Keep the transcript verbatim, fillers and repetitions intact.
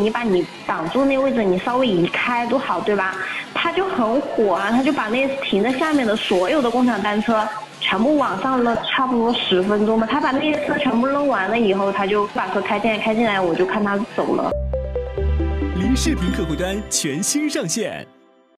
你把你挡住那位置，你稍微移开都好，对吧？他就很火啊，他就把那停在下面的所有的共享单车全部往上扔，差不多十分钟吧。他把那些车全部扔完了以后，他就把车开进来，开进来我就看他走了。 零视频客户端全新上线。